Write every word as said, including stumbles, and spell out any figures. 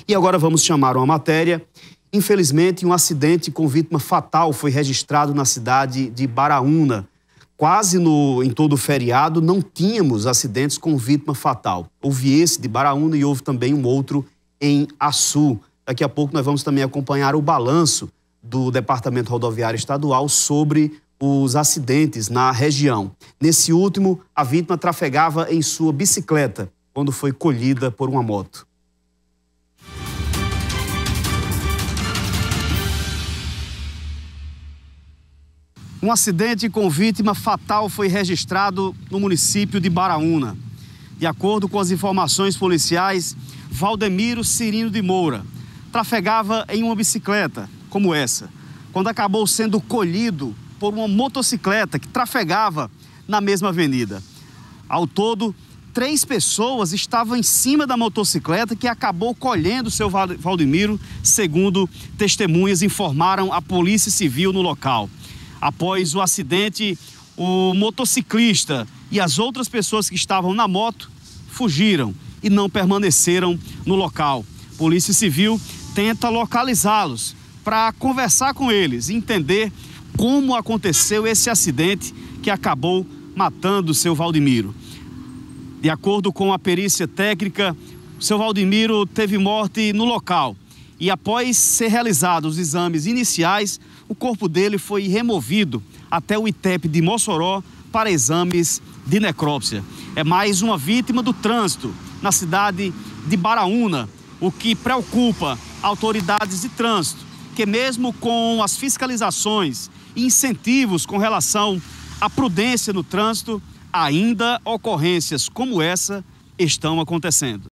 E agora vamos chamar uma matéria. Infelizmente, um acidente com vítima fatal foi registrado na cidade de Baraúna. Quase no, em todo o feriado não tínhamos acidentes com vítima fatal. Houve esse de Baraúna e houve também um outro em Açu. Daqui a pouco nós vamos também acompanhar o balanço do Departamento Rodoviário Estadual sobre os acidentes na região. Nesse último, a vítima trafegava em sua bicicleta quando foi colhida por uma moto. Um acidente com vítima fatal foi registrado no município de Baraúna. De acordo com as informações policiais, Valdemiro Cirino de Moura trafegava em uma bicicleta como essa, quando acabou sendo colhido por uma motocicleta que trafegava na mesma avenida. Ao todo, três pessoas estavam em cima da motocicleta que acabou colhendo seu Valdemiro, segundo testemunhas informaram a Polícia Civil no local. Após o acidente, o motociclista e as outras pessoas que estavam na moto fugiram e não permaneceram no local. Polícia Civil tenta localizá-los para conversar com eles, entender como aconteceu esse acidente que acabou matando o seu Valdemiro. De acordo com a perícia técnica, o seu Valdemiro teve morte no local e após ser realizados os exames iniciais, o corpo dele foi removido até o I T E P de Mossoró para exames de necrópsia. É mais uma vítima do trânsito na cidade de Baraúna, o que preocupa autoridades de trânsito, que mesmo com as fiscalizações e incentivos com relação à prudência no trânsito, ainda ocorrências como essa estão acontecendo.